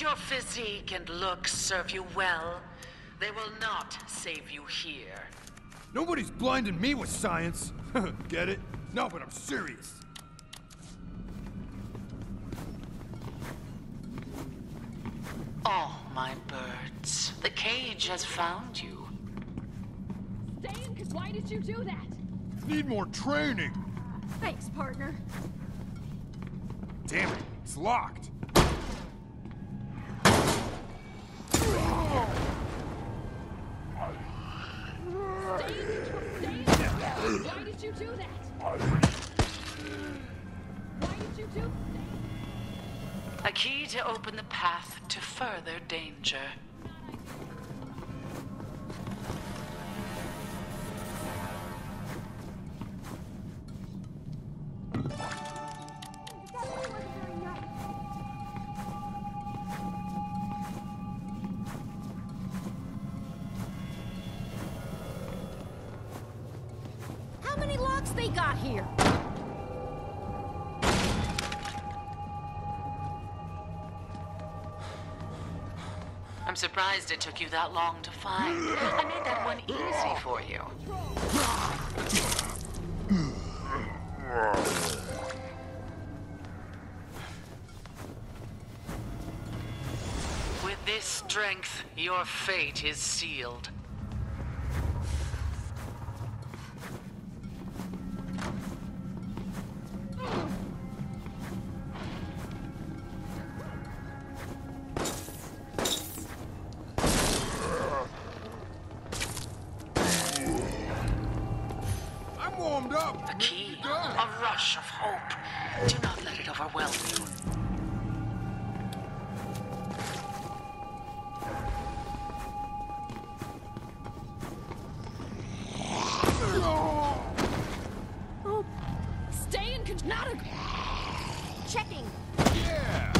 your physique and looks serve you well, they will not save you here. Nobody's blinding me with science. Get it? No, but I'm serious. Oh, my birds. The cage has found you. Stay in, 'cause why did you do that? Need more training. Thanks, partner. Damn it, it's locked. Why did you do that? Why did you do that? A key to open the path to further danger. How many locks they got here? I'm surprised it took you that long to find. I made that one easy for you. With this strength, your fate is sealed. Warmed up. A key, a rush of hope. Do not let it overwhelm you. Oh, stay in control. Not a... Checking. Yeah.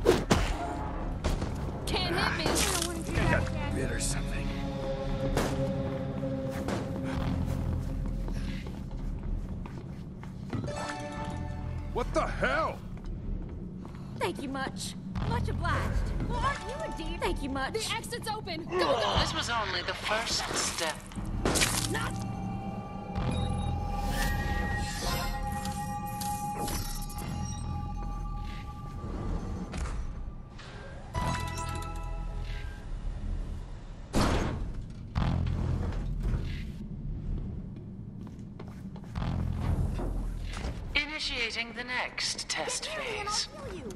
Can't hit me. I don't want to do that again. Bit or something. What the hell? Thank you much. Much obliged. Well, aren't you a deep? Thank you much. The exit's open. Go, go! This was only the first step. Not... Initiating the next test phase. I'll heal you.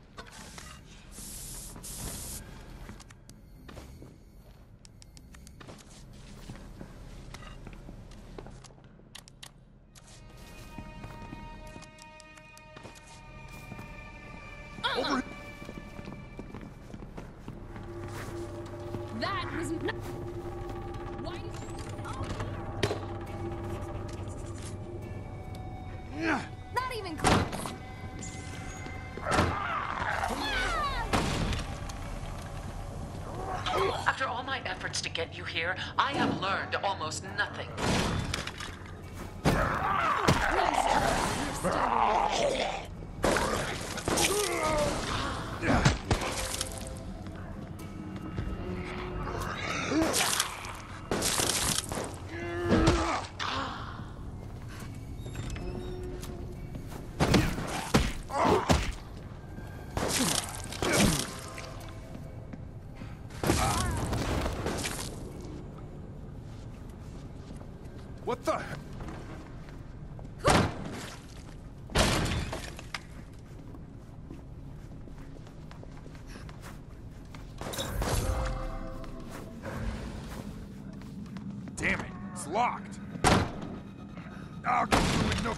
Over. That was not... Why did you... Oh. Not even close. After all my efforts to get you here, I have learned almost nothing. What the? Damn it, it's locked. I'll get through with no.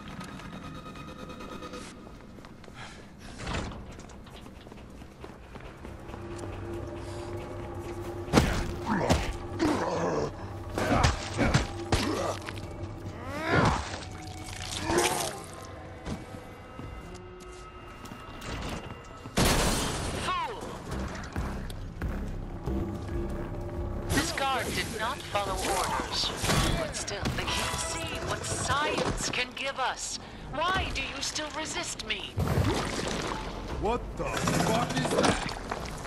Did not follow orders. But still, they can't see what science can give us. Why do you still resist me? What the fuck is that?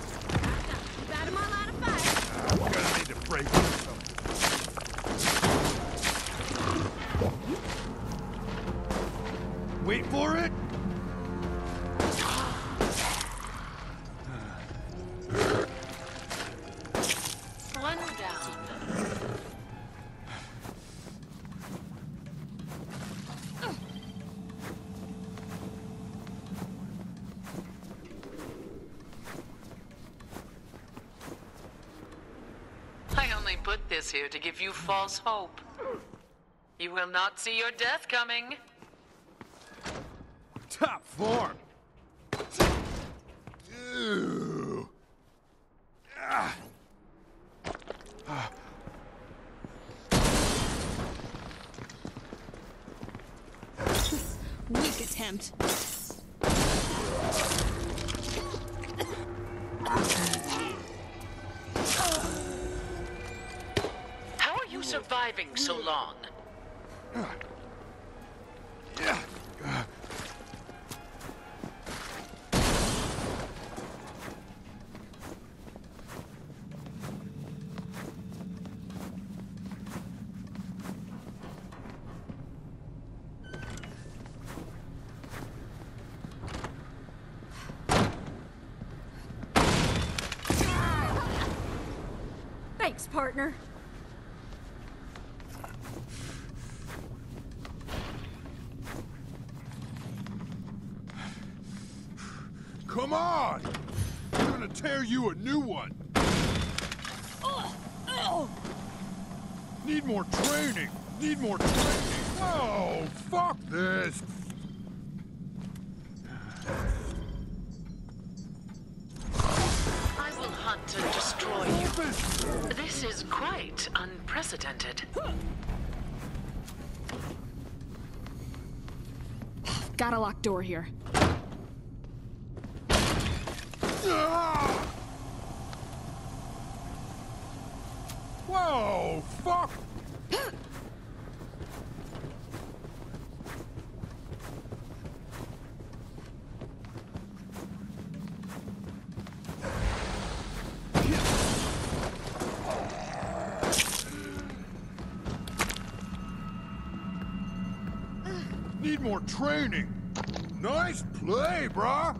put this here to give you false hope. You will not see your death coming. Top form. Ew. Ah. Weak attempt. How are you surviving so long? Thanks, partner. Come on! I'm gonna tear you a new one. Need more training. Need more training. Oh, fuck this. I will hunt and destroy you. This is quite unprecedented. Got a locked door here. Ah! Whoa, fuck! Need more training. Nice play, brah.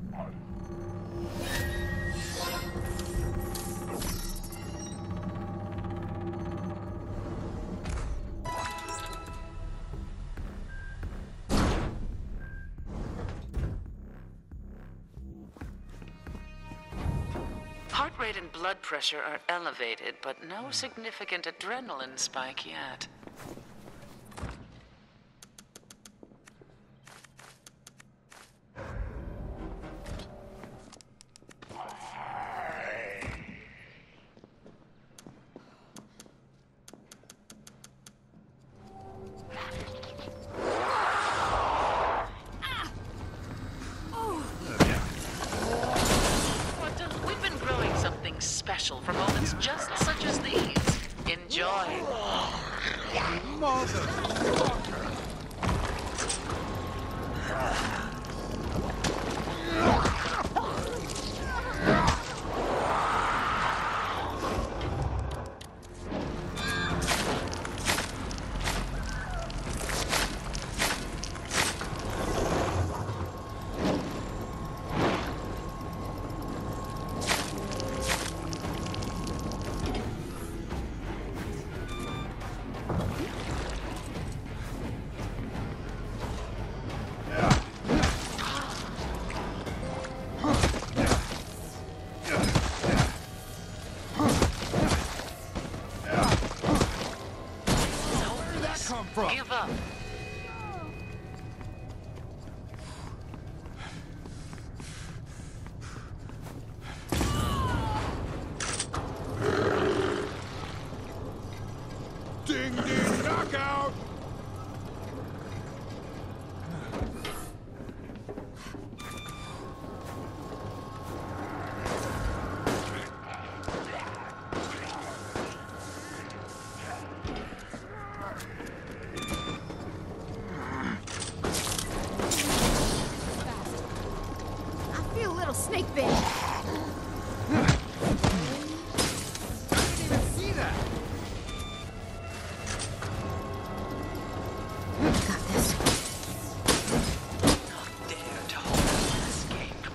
Heart rate and blood pressure are elevated, but no significant adrenaline spike yet. We've been growing something special for moments just such as these. Enjoy. Motherfucker! Give up. Ding ding knockout! I feel a little snake bit. See that? Got this. Not dare to hope for escape.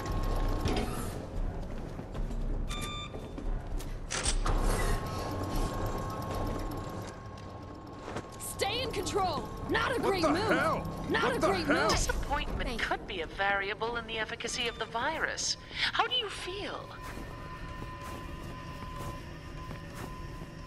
Stay in control. Not a What great the move. hell? Not What a the great hell? move. Disappointment Thank you. could be a variable in the efficacy of the virus. How do you feel?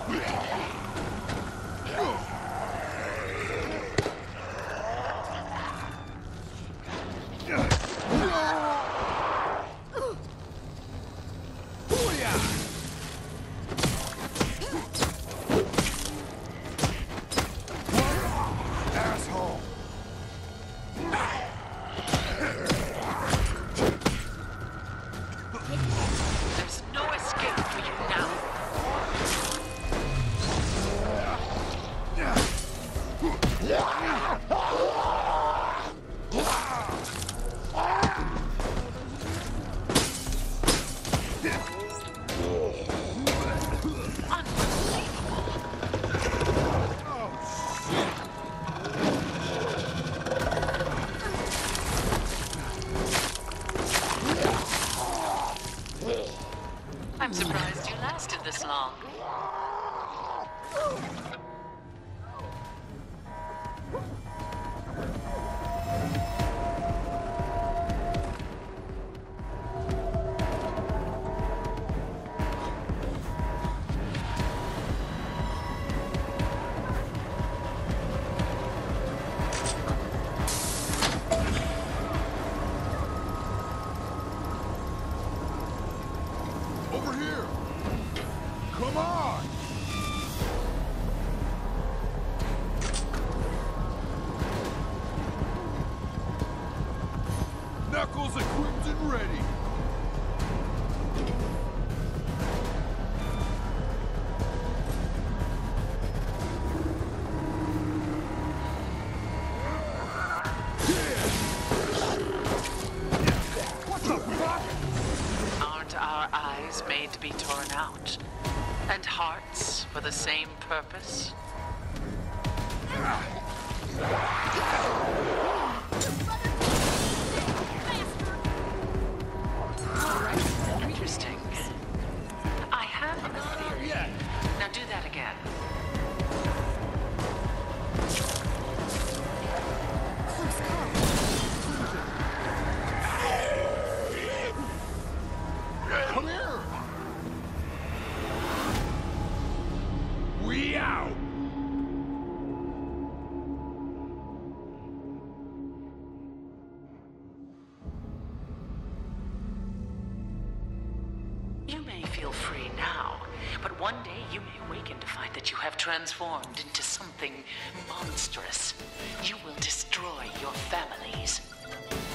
Asshole! There's no escape for you now. I'm surprised you lasted this long. Over here! Come on! Knuckles equipped and ready! What the fuck? Aren't our eyes made to be torn out? And hearts for the same purpose? Interesting. I have a theory. Now do that again. Come here! We out! You may feel free now, but one day you may awaken to find that you have transformed into something monstrous. You will destroy your families.